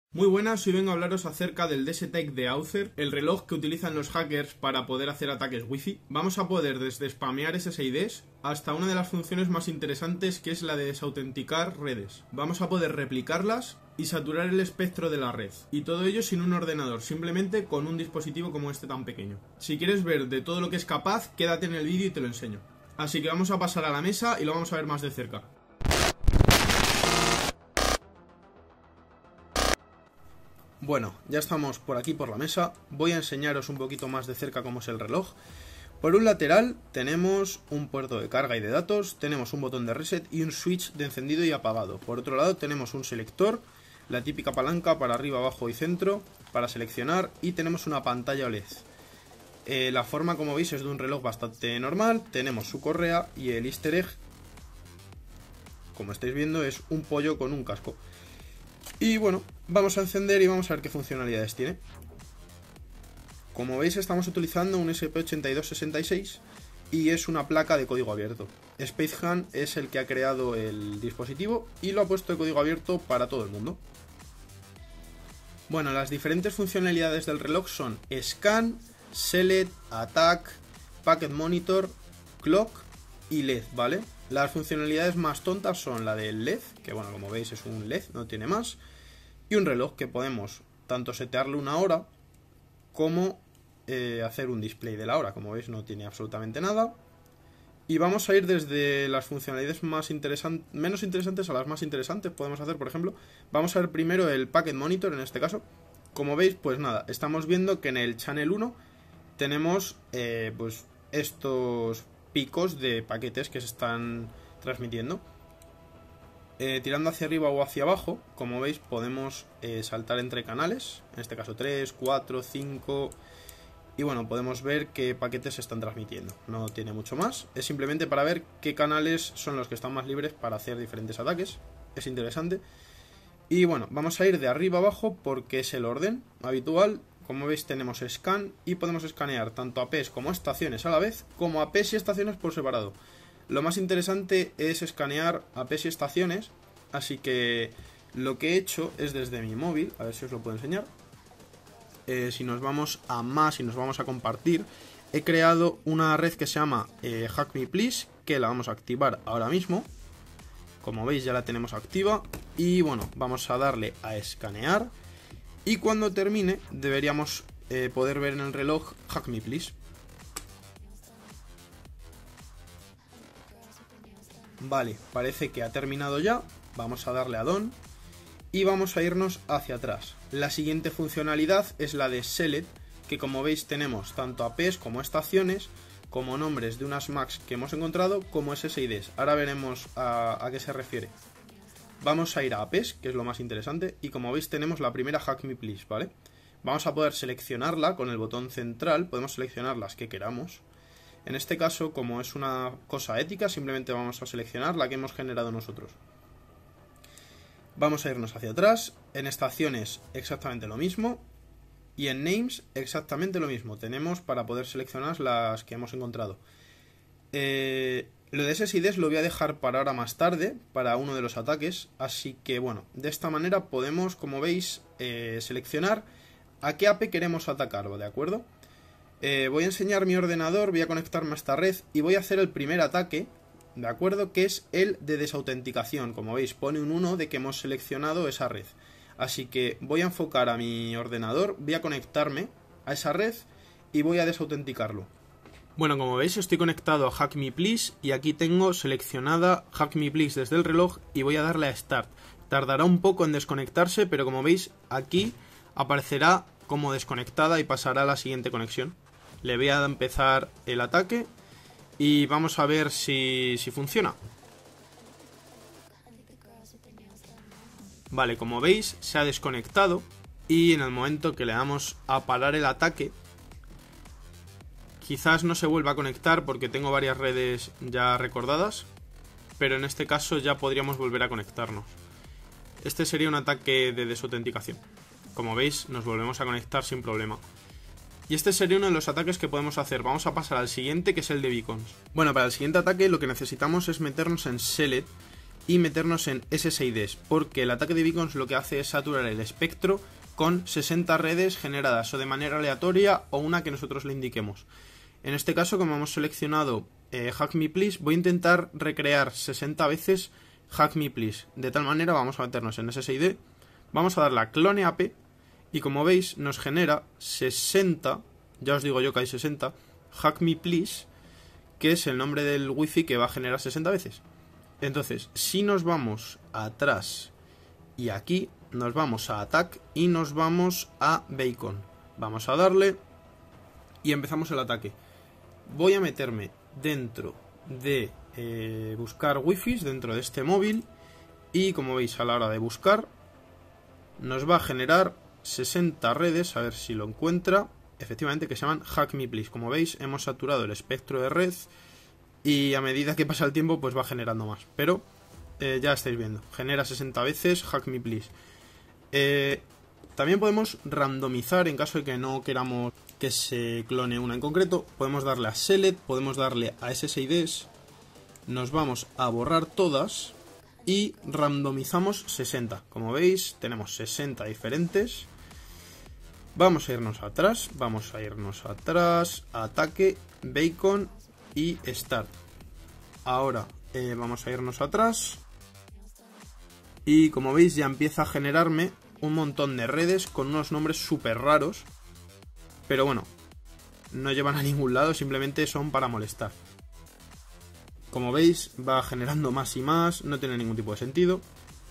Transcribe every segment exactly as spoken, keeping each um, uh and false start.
Muy buenas, hoy vengo a hablaros acerca del D S Tech de Auther, el reloj que utilizan los hackers para poder hacer ataques wifi. Vamos a poder desde spamear S S I Ds hasta una de las funciones más interesantes, que es la de desautenticar redes. Vamos a poder replicarlas y saturar el espectro de la red, y todo ello sin un ordenador, simplemente con un dispositivo como este tan pequeño. Si quieres ver de todo lo que es capaz, quédate en el vídeo y te lo enseño. Así que vamos a pasar a la mesa y lo vamos a ver más de cerca. Bueno, ya estamos por aquí por la mesa. Voy a enseñaros un poquito más de cerca cómo es el reloj. Por un lateral tenemos un puerto de carga y de datos, tenemos un botón de reset y un switch de encendido y apagado. Por otro lado tenemos un selector, la típica palanca para arriba, abajo y centro para seleccionar, y tenemos una pantalla O L E D. Eh, la forma, como veis, es de un reloj bastante normal. Tenemos su correa y el easter egg, como estáis viendo, es un pollo con un casco. Y bueno, vamos a encender y vamos a ver qué funcionalidades tiene. Como veis, estamos utilizando un S P ochenta y dos sesenta y seis y es una placa de código abierto. Spacehan es el que ha creado el dispositivo y lo ha puesto de código abierto para todo el mundo. Bueno, las diferentes funcionalidades del reloj son Scan, Select, Attack, Packet Monitor, Clock y L E D, ¿vale? Las funcionalidades más tontas son la del L E D, que bueno, como veis es un L E D, no tiene más, y un reloj que podemos tanto setearle una hora como eh, hacer un display de la hora. Como veis, no tiene absolutamente nada. Y vamos a ir desde las funcionalidades más interesantes, menos interesantes a las más interesantes. Podemos hacer, por ejemplo, vamos a ver primero el Packet Monitor en este caso. Como veis, pues nada, estamos viendo que en el Channel uno tenemos eh, pues estos picos de paquetes que se están transmitiendo. Eh, tirando hacia arriba o hacia abajo, como veis, podemos eh, saltar entre canales, en este caso tres, cuatro, cinco, y bueno, podemos ver qué paquetes se están transmitiendo. No tiene mucho más, es simplemente para ver qué canales son los que están más libres para hacer diferentes ataques. Es interesante. Y bueno, vamos a ir de arriba abajo porque es el orden habitual. Como veis, tenemos scan y podemos escanear tanto A Ps como estaciones a la vez, como A Ps y estaciones por separado. Lo más interesante es escanear A Ps y estaciones, así que lo que he hecho es desde mi móvil, a ver si os lo puedo enseñar. Eh, si nos vamos a más y nos vamos a compartir, he creado una red que se llama eh, Hack Me Please, que la vamos a activar ahora mismo. Como veis, ya la tenemos activa y bueno, vamos a darle a escanear. Y cuando termine deberíamos eh, poder ver en el reloj Hack Me Please. Vale, parece que ha terminado ya. Vamos a darle a Done y vamos a irnos hacia atrás. La siguiente funcionalidad es la de Select, que como veis tenemos tanto A Ps como estaciones, como nombres de unas Macs que hemos encontrado, como S S I Ds. Ahora veremos a, a qué se refiere. Vamos a ir a A Ps, que es lo más interesante, y como veis tenemos la primera Hack Me Please, ¿vale? Vamos a poder seleccionarla con el botón central, podemos seleccionar las que queramos. En este caso, como es una cosa ética, simplemente vamos a seleccionar la que hemos generado nosotros. Vamos a irnos hacia atrás. En estaciones exactamente lo mismo. Y en names exactamente lo mismo. Tenemos para poder seleccionar las que hemos encontrado. Eh, lo de S S I Ds lo voy a dejar para ahora más tarde, para uno de los ataques. Así que bueno, de esta manera podemos, como veis, eh, seleccionar a qué A P queremos atacar, ¿de acuerdo? Eh, voy a enseñar mi ordenador, voy a conectarme a esta red y voy a hacer el primer ataque, ¿de acuerdo? Que es el de desautenticación. Como veis, pone un uno de que hemos seleccionado esa red. Así que voy a enfocar a mi ordenador, voy a conectarme a esa red y voy a desautenticarlo. Bueno, como veis, estoy conectado a Hack Me Please y aquí tengo seleccionada Hack Me Please desde el reloj y voy a darle a Start. Tardará un poco en desconectarse, pero como veis, aquí aparecerá como desconectada y pasará a la siguiente conexión. Le voy a empezar el ataque y vamos a ver si, si funciona. Vale, como veis se ha desconectado y en el momento que le damos a parar el ataque, quizás no se vuelva a conectar porque tengo varias redes ya recordadas, pero en este caso ya podríamos volver a conectarnos. Este sería un ataque de desautenticación. Como veis, nos volvemos a conectar sin problema. Y este sería uno de los ataques que podemos hacer. Vamos a pasar al siguiente, que es el de beacons. Bueno, para el siguiente ataque lo que necesitamos es meternos en Select y meternos en S S I Ds, porque el ataque de beacons lo que hace es saturar el espectro con sesenta redes generadas o de manera aleatoria o una que nosotros le indiquemos. En este caso, como hemos seleccionado eh, Hack Me Please, voy a intentar recrear sesenta veces Hack Me Please. De tal manera vamos a meternos en S S I D, vamos a darle a Clone A P y como veis nos genera sesenta, ya os digo yo que hay sesenta, Hack Me Please, que es el nombre del wifi que va a generar sesenta veces. Entonces, si nos vamos atrás y aquí, nos vamos a Attack y nos vamos a Beacon. Vamos a darle y empezamos el ataque. Voy a meterme dentro de eh, buscar wifis, dentro de este móvil, y como veis a la hora de buscar, nos va a generar sesenta redes, a ver si lo encuentra. Efectivamente, que se llaman Hack Me Please. Como veis, hemos saturado el espectro de red y a medida que pasa el tiempo pues va generando más. Pero eh, ya estáis viendo, genera sesenta veces Hack Me Please. Eh, también podemos randomizar en caso de que no queramos que se clone una en concreto. Podemos darle a Select, podemos darle a S S I Ds, nos vamos a borrar todas y randomizamos sesenta. Como veis, tenemos sesenta diferentes. Vamos a irnos atrás, vamos a irnos atrás, ataque, Beacon y Start. Ahora eh, vamos a irnos atrás y como veis ya empieza a generarme un montón de redes con unos nombres súper raros, pero bueno, no llevan a ningún lado, simplemente son para molestar. Como veis va generando más y más, no tiene ningún tipo de sentido.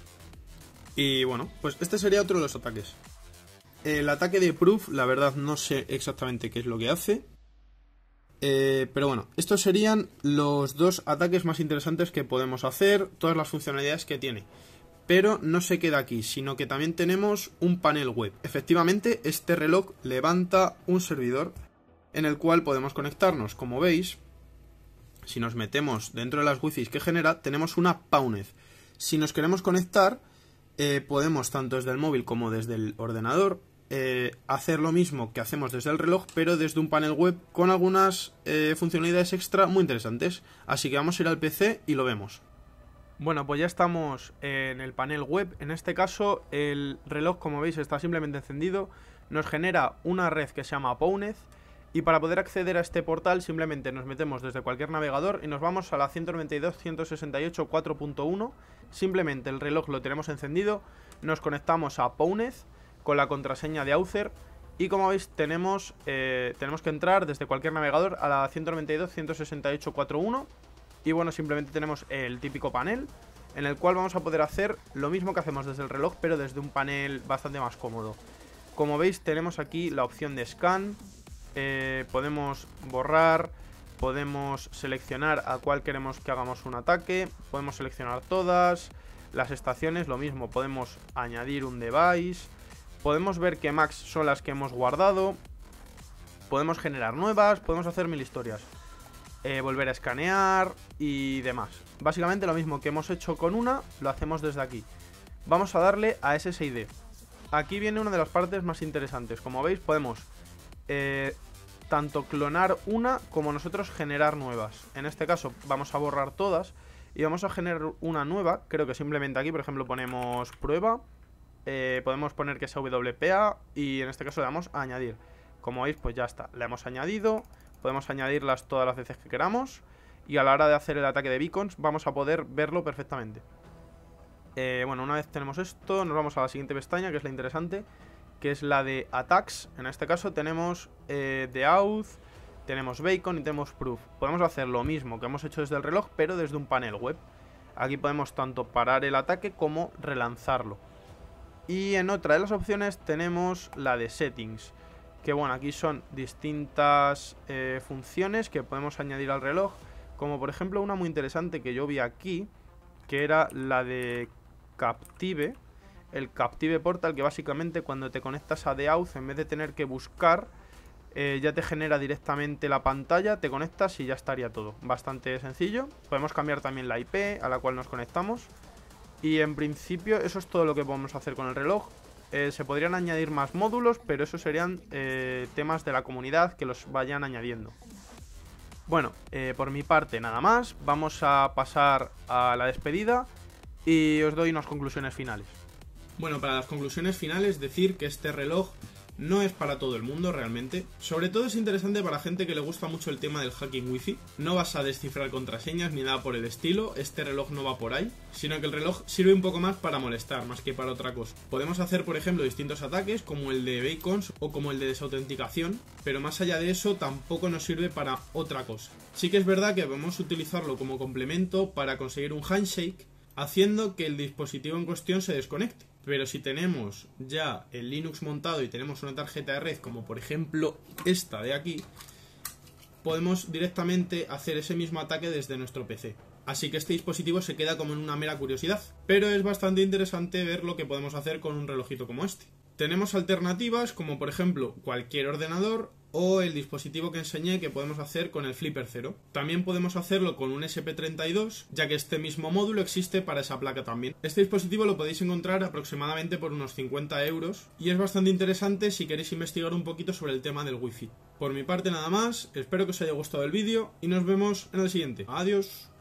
Y bueno, pues este sería otro de los ataques. El ataque de Proof, la verdad no sé exactamente qué es lo que hace. Eh, pero bueno, estos serían los dos ataques más interesantes que podemos hacer, todas las funcionalidades que tiene. Pero no se queda aquí, sino que también tenemos un panel web. Efectivamente, este reloj levanta un servidor en el cual podemos conectarnos. Como veis, si nos metemos dentro de las wifis que genera, tenemos una Pwned. Si nos queremos conectar, eh, podemos tanto desde el móvil como desde el ordenador eh, hacer lo mismo que hacemos desde el reloj, pero desde un panel web con algunas eh, funcionalidades extra muy interesantes. Así que vamos a ir al P C y lo vemos. Bueno, pues ya estamos en el panel web. En este caso el reloj, como veis, está simplemente encendido. Nos genera una red que se llama Pwned. Y para poder acceder a este portal simplemente nos metemos desde cualquier navegador y nos vamos a la ciento noventa y dos punto ciento sesenta y ocho punto cuatro punto uno. Simplemente el reloj lo tenemos encendido. Nos conectamos a Pwned con la contraseña de Author. Y como veis tenemos, eh, tenemos que entrar desde cualquier navegador a la ciento noventa y dos punto ciento sesenta y ocho punto cuatro punto uno. Y bueno, simplemente tenemos el típico panel en el cual vamos a poder hacer lo mismo que hacemos desde el reloj, pero desde un panel bastante más cómodo. Como veis tenemos aquí la opción de scan, eh, podemos borrar, podemos seleccionar a cuál queremos que hagamos un ataque, podemos seleccionar todas, las estaciones lo mismo, podemos añadir un device, podemos ver qué max son las que hemos guardado, podemos generar nuevas, podemos hacer mil historias. Eh, volver a escanear y demás. Básicamente lo mismo que hemos hecho con una, lo hacemos desde aquí. Vamos a darle a S S I D. Aquí viene una de las partes más interesantes. Como veis podemos eh, tanto clonar una como nosotros generar nuevas. En este caso vamos a borrar todas y vamos a generar una nueva. Creo que simplemente aquí, por ejemplo, ponemos prueba, eh, podemos poner que sea W P A y en este caso le damos a añadir. Como veis pues ya está, le hemos añadido. Podemos añadirlas todas las veces que queramos y a la hora de hacer el ataque de beacons vamos a poder verlo perfectamente. Eh, bueno, una vez tenemos esto, nos vamos a la siguiente pestaña, que es la interesante, que es la de attacks. En este caso tenemos eh, The Auth, tenemos Beacon y tenemos Proof. Podemos hacer lo mismo que hemos hecho desde el reloj, pero desde un panel web. Aquí podemos tanto parar el ataque como relanzarlo. Y en otra de las opciones tenemos la de settings, que bueno, aquí son distintas eh, funciones que podemos añadir al reloj, como por ejemplo una muy interesante que yo vi aquí, que era la de Captive, el Captive Portal, que básicamente cuando te conectas a The Auth, en vez de tener que buscar, eh, ya te genera directamente la pantalla, te conectas y ya estaría todo. Bastante sencillo. Podemos cambiar también la I P a la cual nos conectamos. Y en principio eso es todo lo que podemos hacer con el reloj. Eh, se podrían añadir más módulos, pero eso serían eh, temas de la comunidad que los vayan añadiendo. Bueno, eh, por mi parte nada más. Vamos a pasar a la despedida. y os doy unas conclusiones finales. Bueno, para las conclusiones finales, decir que este reloj no es para todo el mundo realmente. Sobre todo es interesante para gente que le gusta mucho el tema del hacking wifi. No vas a descifrar contraseñas ni nada por el estilo, este reloj no va por ahí, sino que el reloj sirve un poco más para molestar, más que para otra cosa. Podemos hacer, por ejemplo, distintos ataques, como el de beacons o como el de desautenticación, pero más allá de eso tampoco nos sirve para otra cosa. Sí que es verdad que podemos utilizarlo como complemento para conseguir un handshake, haciendo que el dispositivo en cuestión se desconecte. Pero si tenemos ya el Linux montado y tenemos una tarjeta de red, como por ejemplo esta de aquí, podemos directamente hacer ese mismo ataque desde nuestro P C. Así que este dispositivo se queda como en una mera curiosidad, pero es bastante interesante ver lo que podemos hacer con un relojito como este. Tenemos alternativas como por ejemplo cualquier ordenador o el dispositivo que enseñé que podemos hacer con el Flipper cero. También podemos hacerlo con un S P treinta y dos, ya que este mismo módulo existe para esa placa también. Este dispositivo lo podéis encontrar aproximadamente por unos cincuenta euros y es bastante interesante si queréis investigar un poquito sobre el tema del Wi-Fi. Por mi parte nada más, espero que os haya gustado el vídeo y nos vemos en el siguiente. Adiós.